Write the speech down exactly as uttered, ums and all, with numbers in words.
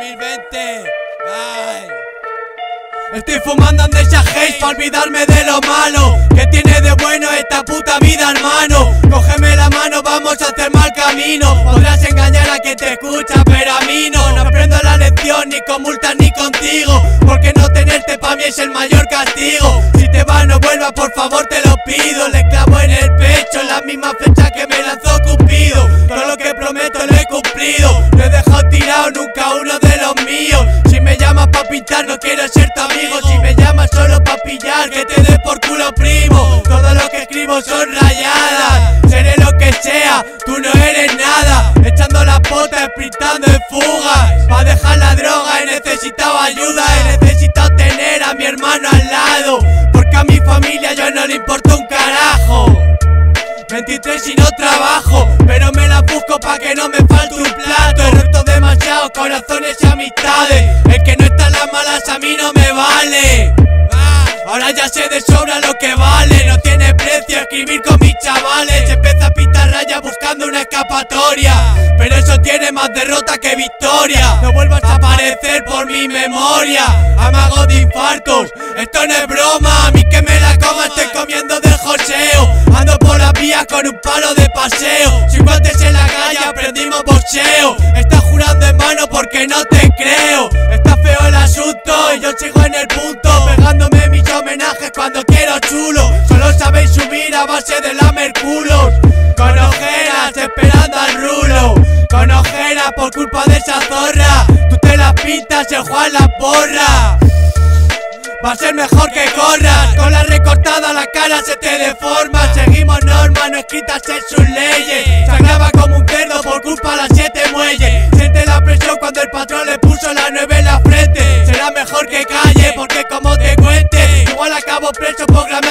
mil veinte. Ay. Estoy fumando Amnesia Haze pa' olvidarme de lo malo. ¿Qué tiene de bueno esta puta vida, hermano? Cógeme la mano, vamos a hacer mal camino. Podrás engañar a quien te escucha, pero a mí no. No aprendo la lección ni con multas ni contigo, porque no tenerte pa' mí es el mayor castigo. Si te vas no vuelvas, por favor te lo pido. Le clavo en el pecho la misma flecha que me lanzó Cupido. Todo lo que prometo lo he cumplido. No he dejado tirado nunca uno de los míos. Si me llamas pa' pintar no quiero ser tu amigo. Si me llamas solo pa' pillar, que te dé por culo, primo. Todo lo que escribo son rayadas. Seré lo que sea, tú no eres nada. Echando la pota, sprintando en fuga. Pa' dejar la droga he necesitado ayuda. He necesitado tener a mi hermano al lado, porque a mi familia yo no le importa un carajo. veintitrés y no trabajo, pero me la busco pa' que no me falte un plato. He roto demasiados corazones y amistades. El que no está en las malas a mí no me vale. Ahora ya sé de sobra lo que vale. No tiene precio escribir con mis chavales. Empieza a pintar rayas buscando una escapatoria, pero eso tiene más derrota que victoria. No vuelvas a aparecer por mi memoria. Amago de infartos, esto no es broma. A mí que me la coma, estoy comiendo del joseo. Ando por las vías con un palo de paseo. Sin guantes en la calle aprendimos boxeo. Estás jurando en vano porque no te creo. Está feo el asunto y yo sigo en el punto, pegándome mis homenajes cuando quiero chulo. Solo sabéis subir a base de lamer culos, con ojeras esperando al rulo. Con ojeras por culpa de esa zorra. Tú te las pintas, el Juan la porra. Va a ser mejor que corras. Con la recortada la cara se te deforma. Seguimos normas no escritas en sus leyes. Se acaba como un cerdo por culpa de las siete muelles. Siente la presión cuando el patrón le puso la nueve en la frente. Será mejor que calle porque como te cuente, igual acabo preso por grabar